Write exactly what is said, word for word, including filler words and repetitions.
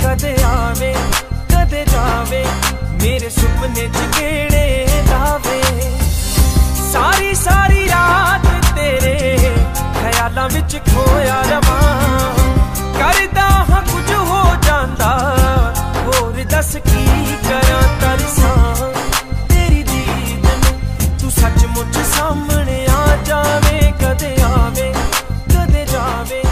कदे आवे कदे जावे, मेरे सुपने च केड़े लावे। सारी सारी रात तेरे ख्यालां विच खोया रवां, करदा हां कुछ हो जांदा, होर दस की करां तरसां। तेरी दीद नूं तू सचमुच सामने आ जावे, कदे आवे कदे जावे।